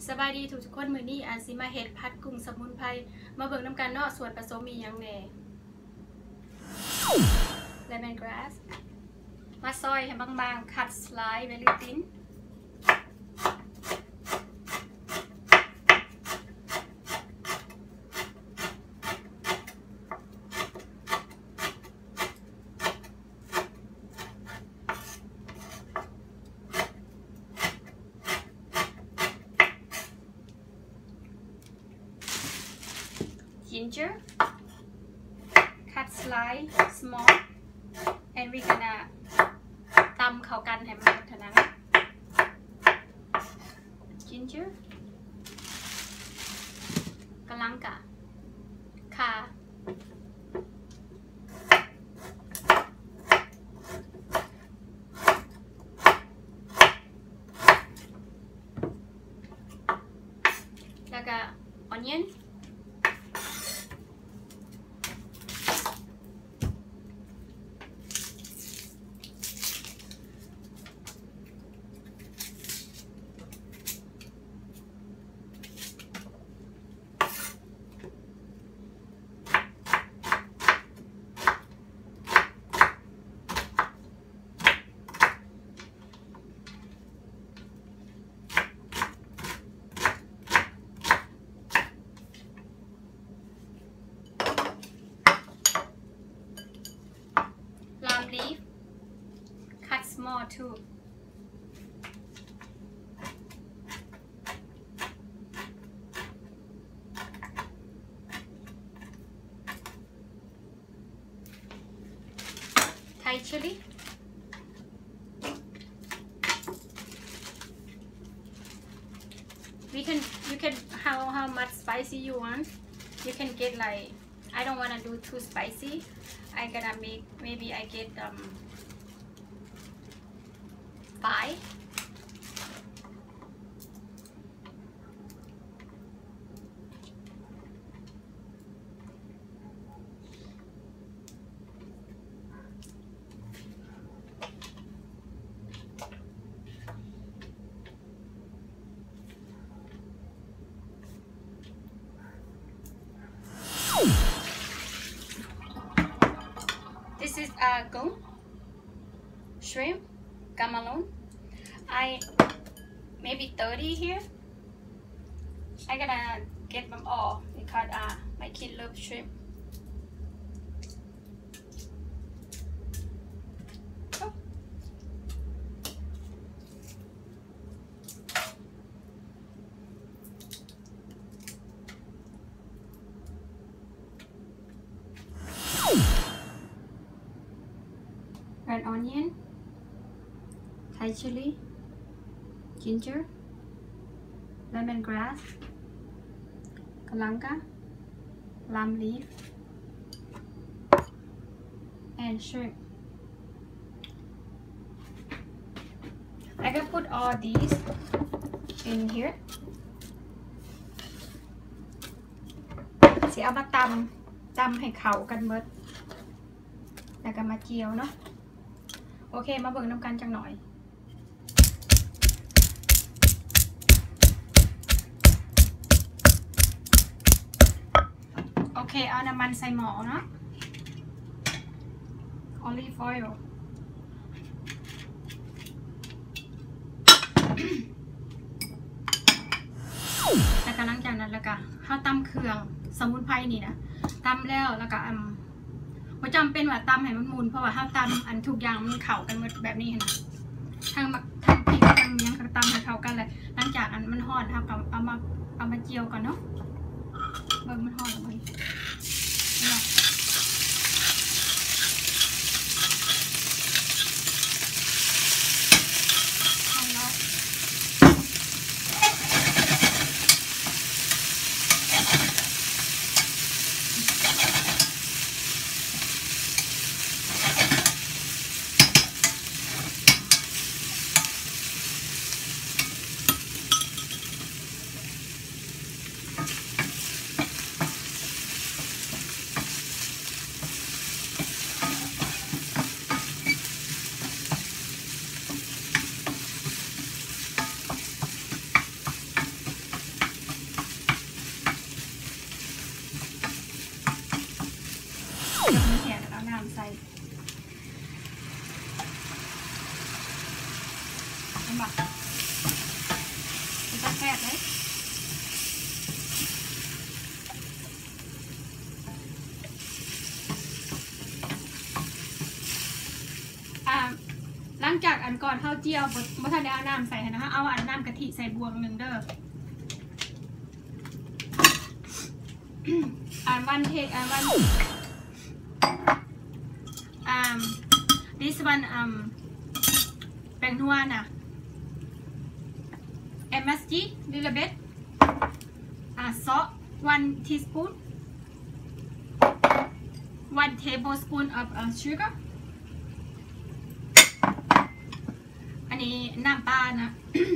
สบายดีทุกคนมื้อนี้อาสิมาเฮ็ดผัดกุ้งสมุนไพรมาเบิ่งนํกันเนาะส่วนผสมมีหยังแหน่ Lemon grass มาซอยให้บางๆคัดสไลด์ very thin ginger cut slice small and we gonna ตำเข้ากันให้มันเท่านั้น ginger กะลังกะข่าแล้วก็ onion leaf cut small too Thai chili you can how much spicy you want you can get like I don't want to do too spicy I gonna make maybe I get 5 This is gong shrimp gamalon. I maybe 30 here. I gonna get them all because my kid loves shrimp. Oh. Red onion, Thai chili, ginger, lemongrass, kalanga, lime leaf, and shrimp. I can put all these in here. สิเอามาตำให้เข้ากันหมดแล้วก็มาเจียวเนาะโอเคมาเบิ่งน้ำกันจังหน่อยโอเคเอาน้ำมันใส่หม้อเนาะ olive oil แล้วก็หลังจากนั้นแล้วก็ข้าวตำเครื่องสมุนไพรนี่นะตำแล้วก็บ่จำเป็นว่าตำให้มันมุนเพราะว่าข้าวตำอันทุกอย่างมันเข้ากันหมดแบบนี้นะทั้งพริกทั้งเมียงก็ตำให้เข้ากันเลยหลังจากอันมันฮ้อนครับเอามาเจียวก่อนเนาะเบิ่งมันฮ้อนลงไปน้ำใส่เห็นปะจะแคบเลยหลังจากอันก่อนข้าวเจียวบ่ทันได้เอาน้ำใส่นะคะเอาอันน้ำกะทิใส่บวงหนึ่งเด้อวันเทควัน this one แป้งนัวน่ะ MSG little bit salt 1 teaspoon 1 tablespoon of sugar อันนี้น้ำปลานะ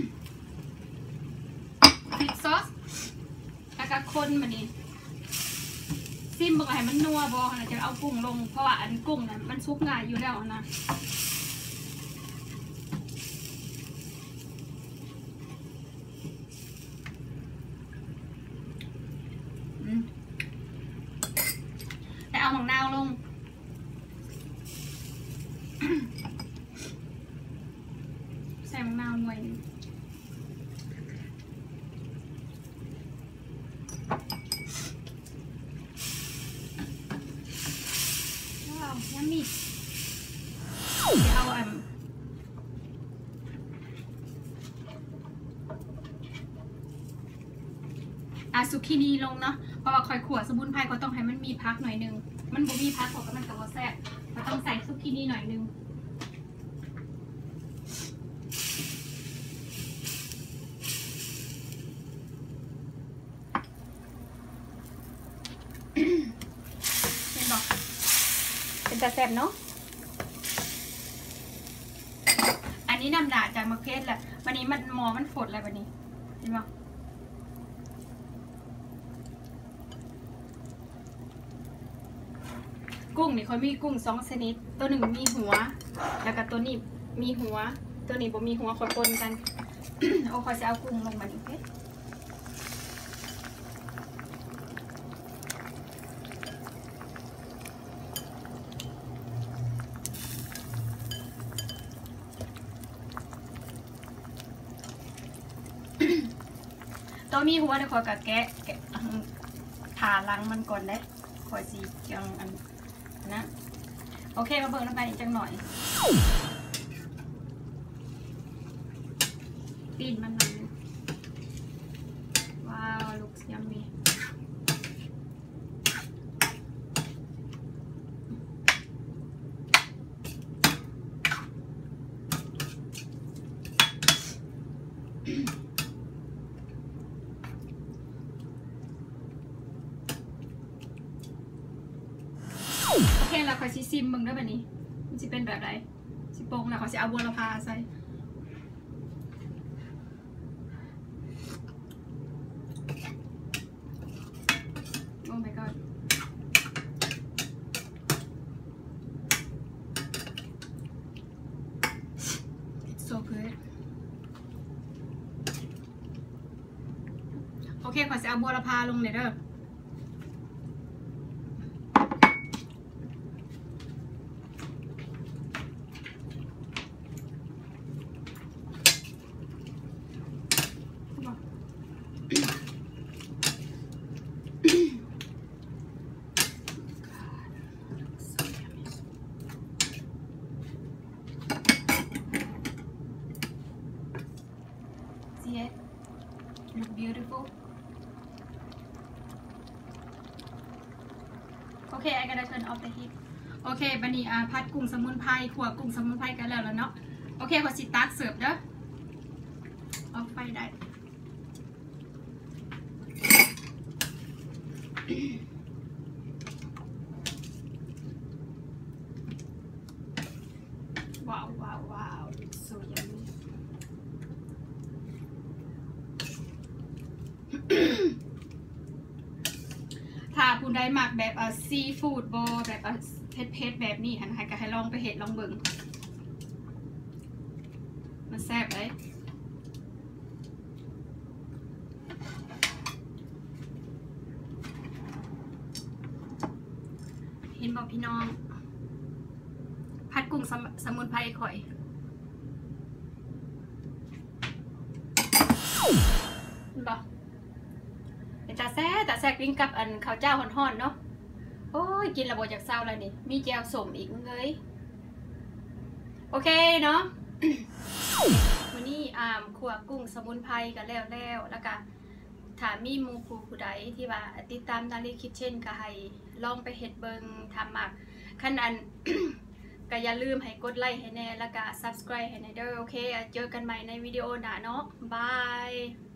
fish sauce แล้วก็คนมันนี่ซิมบอกให้มันนัวบอกนะจะเอากุ้งลงเพราะว่าอันกุ้งนะมันซุกง่ายอยู่แล้วนะแต่เอาหมักนาวลง ใส่หมักนาวหน่อยยัมมี่จะเอาซุกินี่ลงเนาะเพราะว่าคอยขวดสมุนไพรก็ต้องให้มันมีพักหน่อยนึงมันบ่มีพักก็มันก็บ่แซ่บก็ต้องใส่ซุกินี่หน่อยนึงเห็นบอกเป็นตาแซ่บเนาะอันนี้น้ำหนาจากมะเขือแหละวันนี้มันหมอมันฝดอะไรวันนี้เห็นบอกกุ้งนี่เขามีกุ้ง2ชนิดตัวหนึ่งมีหัวแล้วก็ตัวนี้มีหัวตัวนี้บ่มีหัวขอปนกัน โอ้ขอจะเอากุ้งลงมาดิตัวมีหัวเดี๋ยวขอกะแกะผ่าลังมันก่อนได้ขอสีจังอันนะโอเคมาเบิกน้ำไปอีกจังหน่อยตีนมันว้าวลุกยัมมี่โอเคแล้วขอซิมมึงด้วยแบบนี้มันจะเป็นแบบไรสิโป่งแล้วขอจะเอาบัวละพาใส่โอ้ my god it's so good โอเคขอจะเอาบัวละพาลงเลยเด้อLook beautiful. Okay, I gotta turn off the heat. Okay, บันนี้ผัดกุ้งสมุนไพรขั่วกุ้งสมุนไพรกันแล้วเนาะโอเคขอสิตักเสิร์ฟเด้อออกไฟได้ว้าวว้าวว้าว so yummy ถ้าคุณได้หมักแบบซีฟู้ดบอแบบเผ็ดๆแบบนี้หันให้ก็ให้ลองไปเห็ดลองเบิ่งมันแซ่บเลยเห็นบอกพี่น้องกุ้งสมุนไพรข่อยบอกแต่แซ่กินกับอันข้าวเจ้าห่อนๆเนาะโอ้ยกินระบบจากเศร้าแล้วนี่มีแจวสมอีกมึงเลยโอเคเนาะ วันนี้ขัวกุ้งสมุนไพรกันแล้วก็ถ้ามีหมู่ผู้ใดที่ว่าติดตามนาลีคิทเช่นก็ให้ลองไปเฮ็ดเบิงทำหมักขั้นอัน ก็อย่าลืมให้กดไลค์ให้แน่แล้วก็ subscribe ให้แน่เด้อโอเคเจอกันใหม่ในวิดีโอหน้าเนาะบาย